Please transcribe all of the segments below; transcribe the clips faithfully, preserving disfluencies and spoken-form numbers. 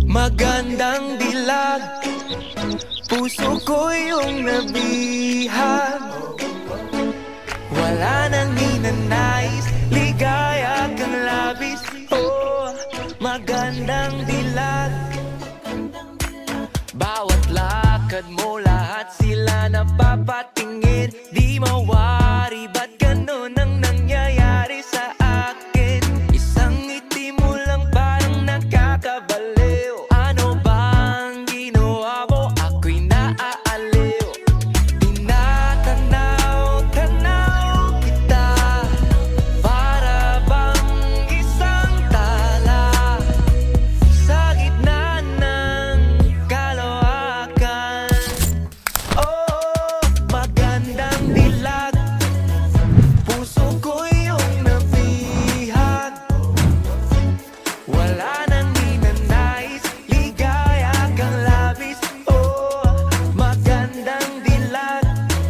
Magandang dilag, puso ko yung nabihag. Wala nang ninanais, ligaya kang labis. Oh, magandang dilag. Bawat lakad mo, lahat sila napapatingin. Di mawari, ba't ganun ang nangyayari sa akin? Isang ngiti mo lang parang nakakabaliw. Ano bang ginawa mo? Ako'y naaaliw. Tinatanaw-tanaw kita, para bang isang tala sa gitna ng kalawakan. Oh, magandang dilag, puso ko yung nabihag. Wala nang ninanais, ligaya kang labis. Oh, magandang dilag.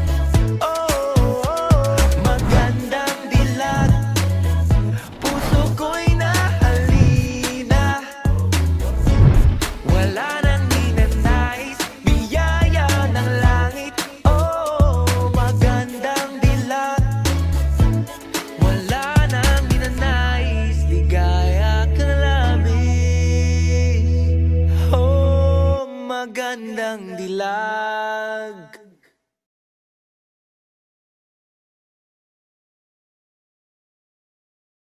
Oh, magandang dilag, puso ko'y nahalina. Wala nang ninanais, biyaya ng langit. Oh, magandang dilag. Wala nang ninanais, ligaya kang labis. Oh, magandang dilag.